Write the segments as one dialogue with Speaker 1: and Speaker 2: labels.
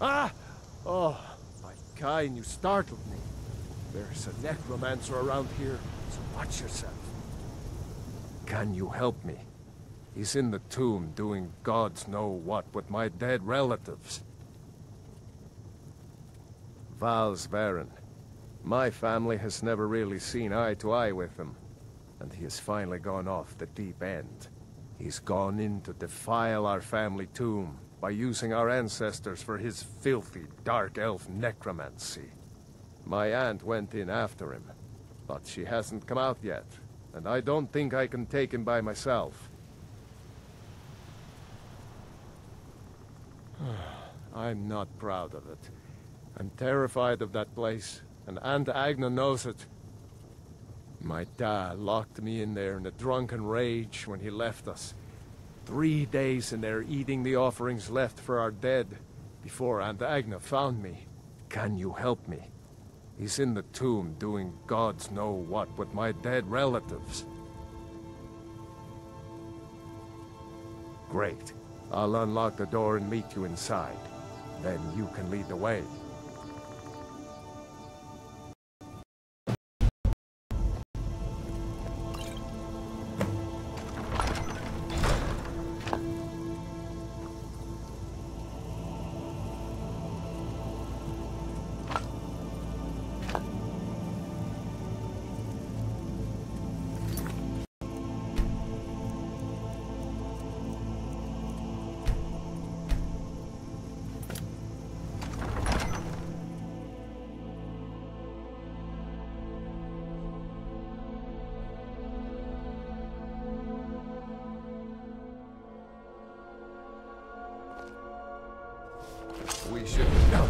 Speaker 1: Ah! Oh, my kind, you startled me. There's a necromancer around here, so watch yourself. Can you help me? He's in the tomb doing gods know what with my dead relatives. Val's Varen. My family has never really seen eye to eye with him, and he has finally gone off the deep end. He's gone in to defile our family tomb by using our ancestors for his filthy, dark elf necromancy. My aunt went in after him, but she hasn't come out yet, and I don't think I can take him by myself. I'm not proud of it. I'm terrified of that place, and Aunt Agna knows it. My dad locked me in there in a drunken rage when he left us. 3 days in there eating the offerings left for our dead, before Aunt Agna found me. Can you help me? He's in the tomb doing gods know what with my dead relatives. Great. I'll unlock the door and meet you inside. Then you can lead the way. We should be done.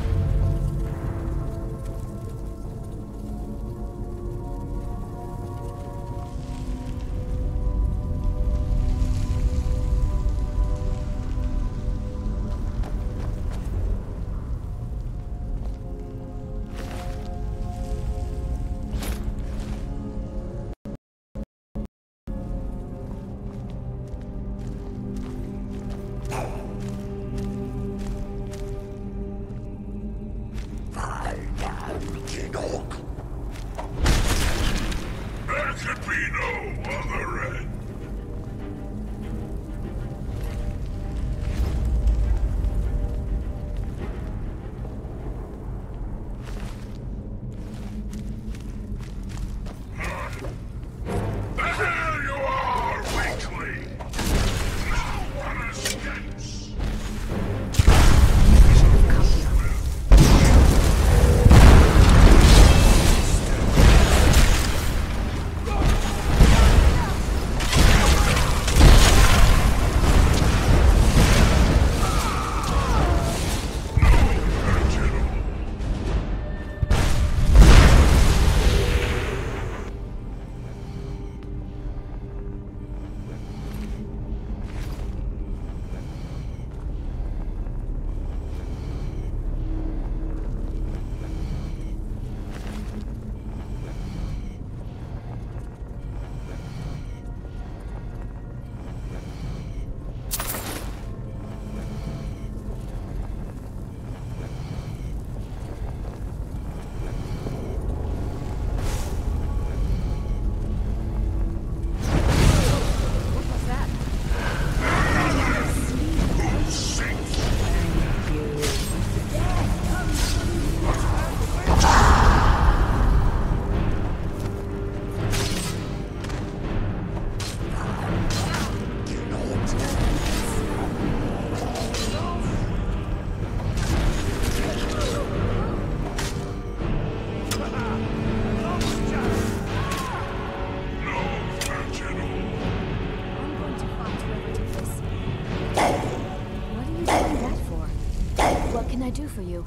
Speaker 2: For you.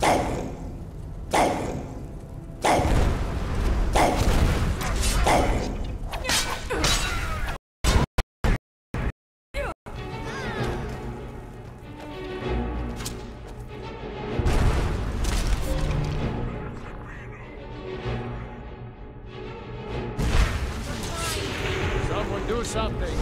Speaker 1: Someone do something.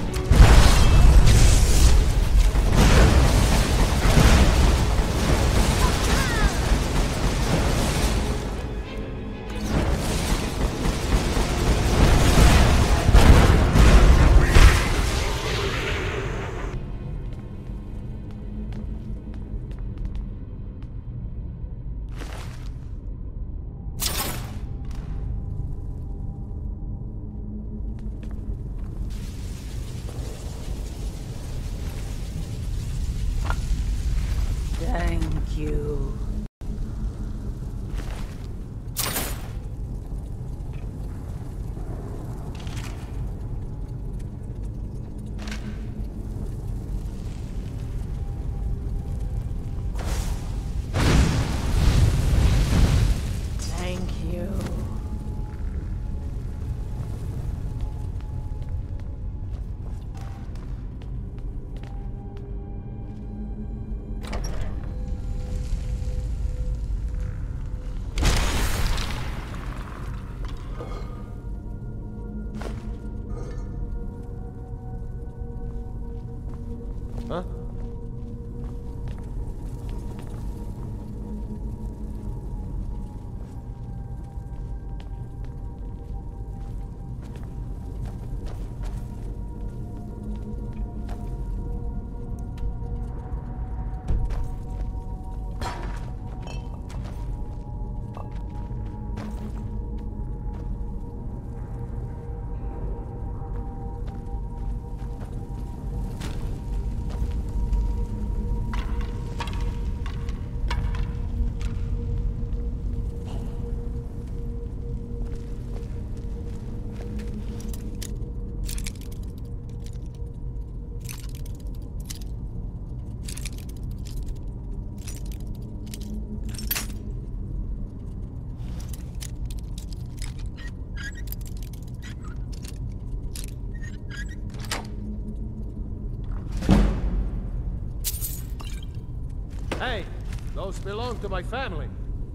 Speaker 1: Huh? Hey, those belong to my family.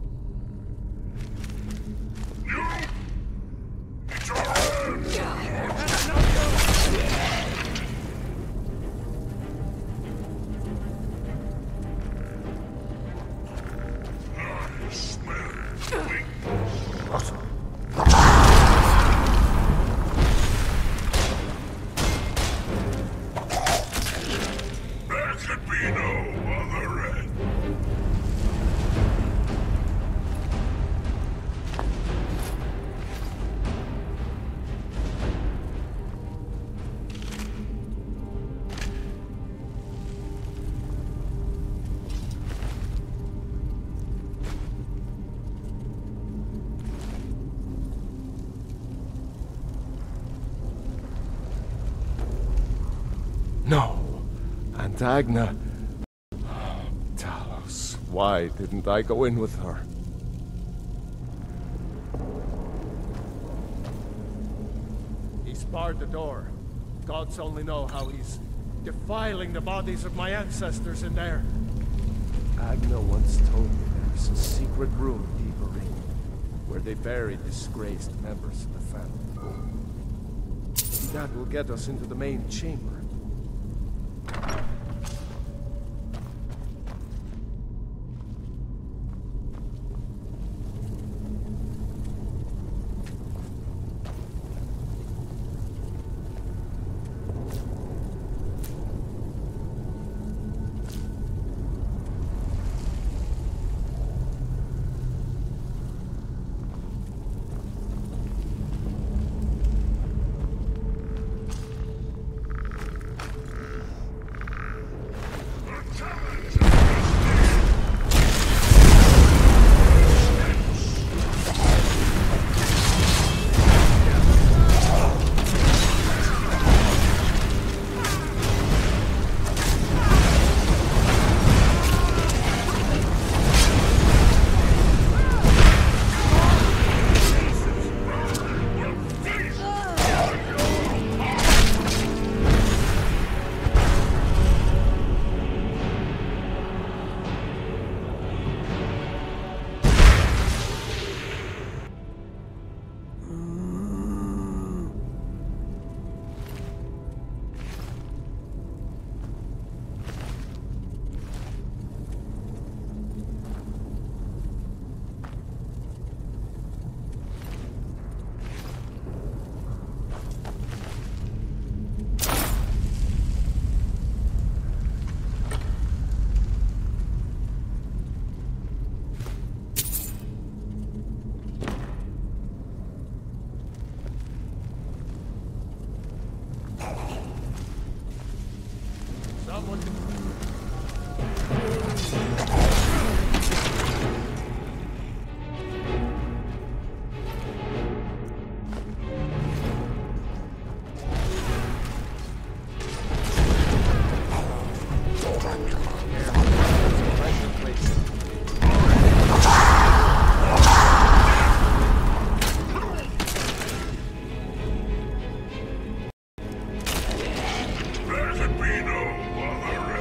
Speaker 1: No. And Agna. Talos. Why didn't I go in with her? He's barred the door. Gods only know how he's defiling the bodies of my ancestors in there. Agna once told me there's a secret room deeper in, where they bury disgraced members of the family. That will get us into the main chamber.
Speaker 3: There can be no other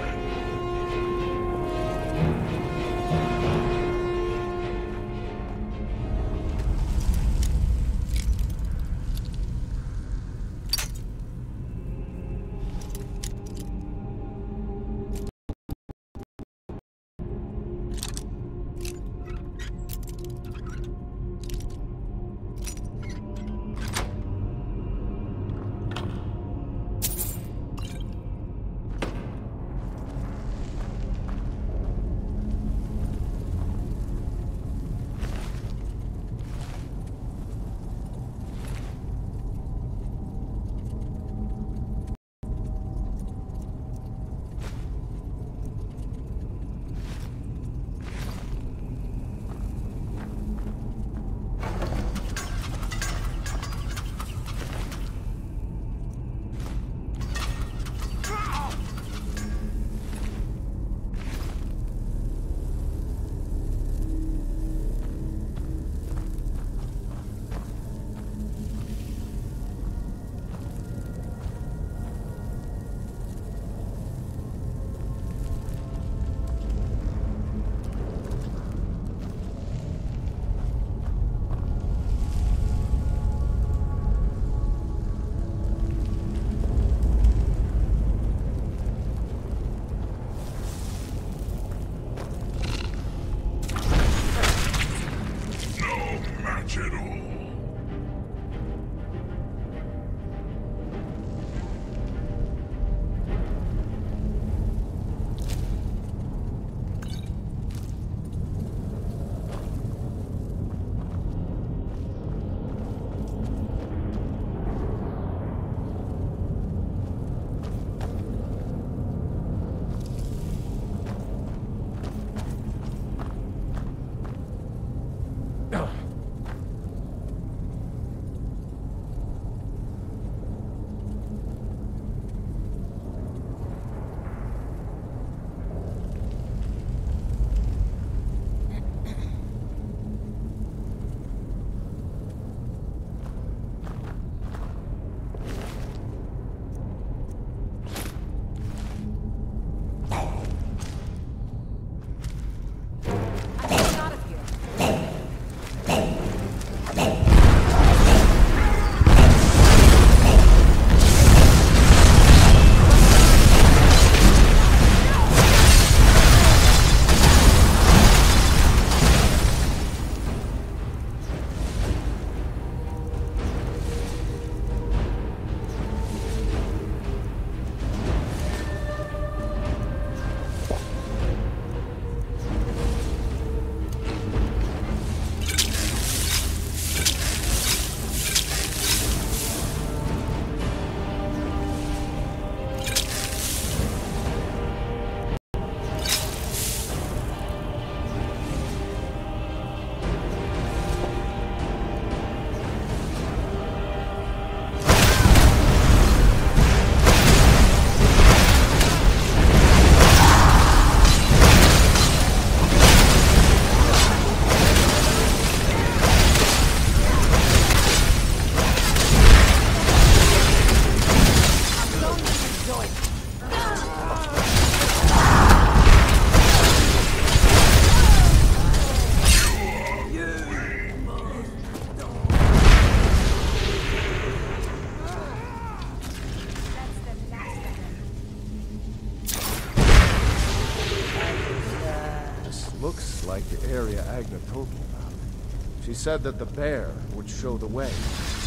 Speaker 1: like the area Agna told me about. She said that the bear would show the way.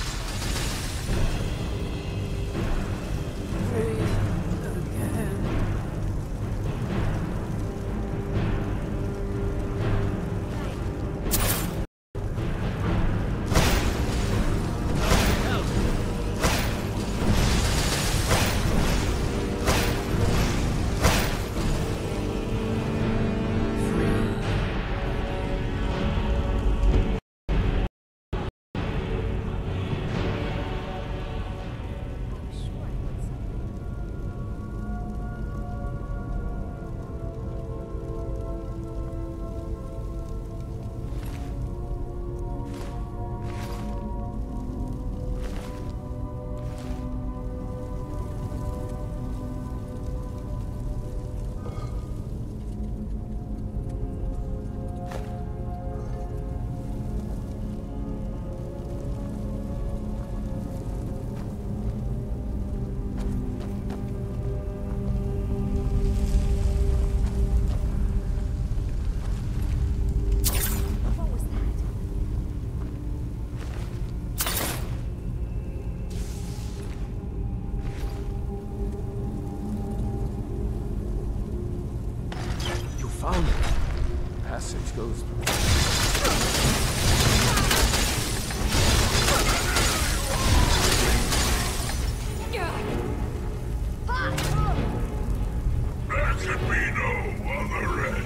Speaker 1: Found it. The passage goes
Speaker 3: There can be no other end.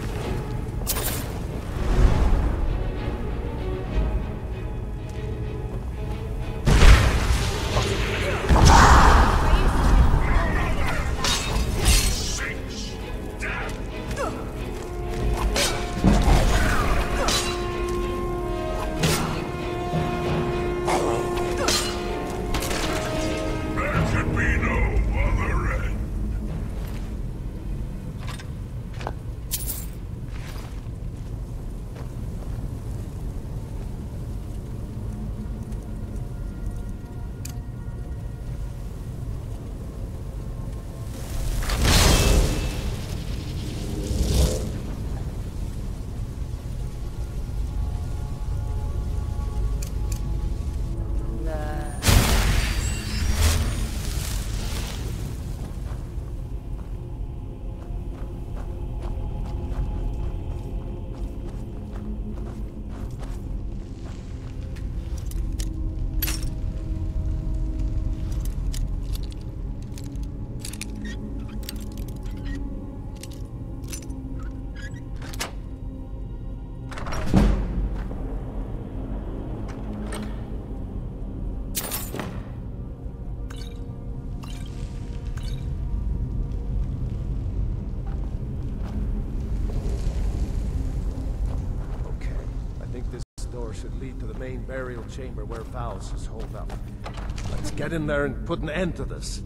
Speaker 3: should lead to the main burial chamber where Val's is holed up. Let's get in there and put an end to this.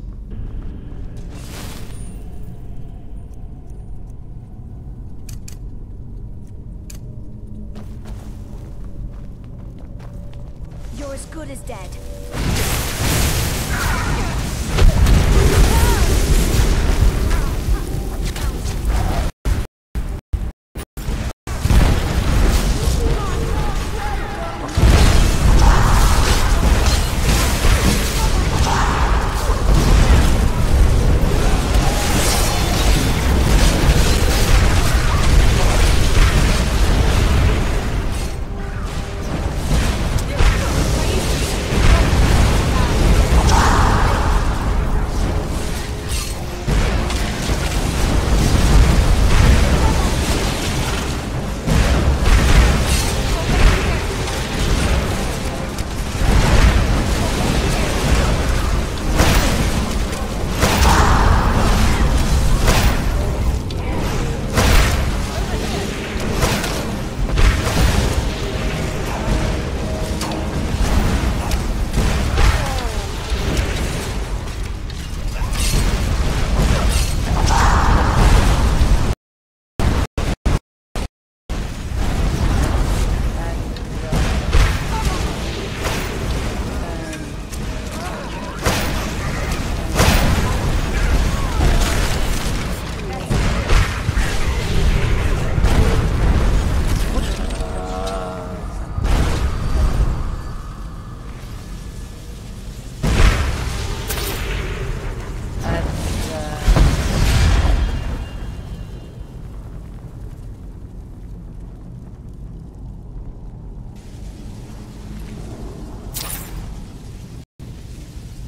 Speaker 2: You're as good as dead.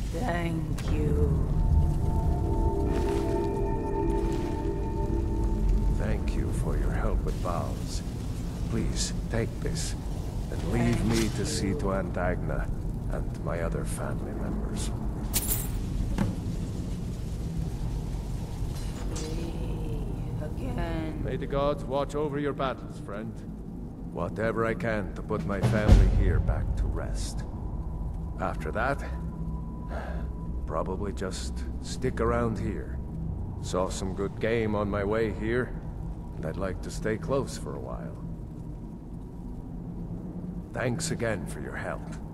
Speaker 4: Thank you.
Speaker 1: Thank you for your help with vows. Please, take this, and leave me to see to Aunt Agna and my other family members.
Speaker 4: Again.
Speaker 1: May the gods watch over your battles, friend. Whatever I can to put my family here back to rest. After that, probably just stick around here. Saw some good game on my way here, and I'd like to stay close for a while. Thanks again for your help.